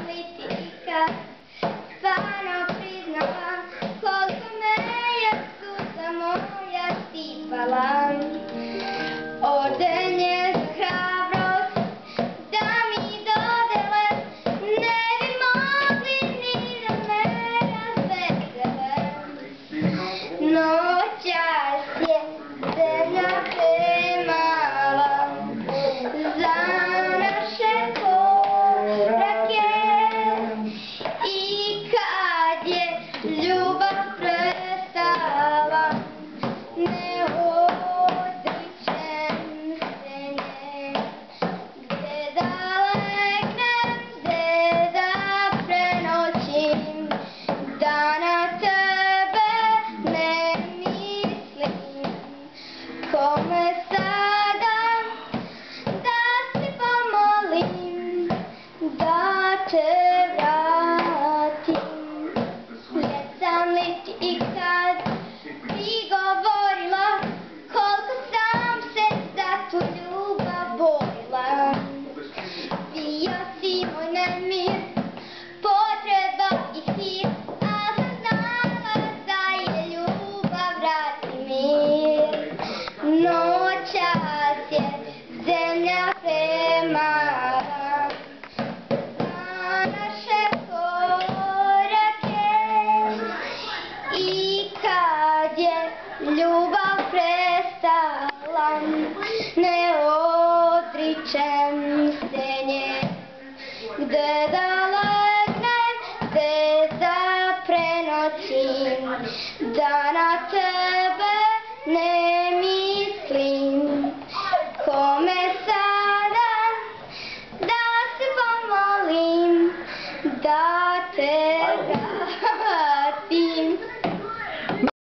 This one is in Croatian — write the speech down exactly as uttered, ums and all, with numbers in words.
li ti ikad stvarno priznala koliko me je suza moja stipala? Orden je za hrabrost da mi dodele, ne bi mogli ni da me razvesele. Noćas je zemlja premala za naše korake i kad je ljubav prestala, ne odričem se nje. Gde da legnem, gde da prenoćim, da na tebe ne mislim. Kome sada da se pomolim da te vratim? Jesam li ti ikad prigovorila koliko sam se za tu ljubav borila? Bio si moj nemir, potreba i hir, a sam znala da je ljubav vrati mir. Noćas je zemlja premala za naše korake i kad je ljubav prestala, ne odričem se nje. Gde da legnem, gde da prenoćim, da na tebe ne mislim. Kome sada da se pomolim da te